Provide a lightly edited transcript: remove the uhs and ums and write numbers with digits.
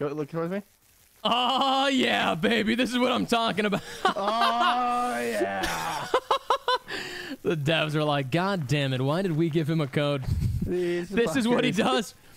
Go look towards me. Oh, yeah, baby. This is what I'm talking about. Oh, yeah. The devs are like, God damn it. Why did we give him a code? This This is what he does.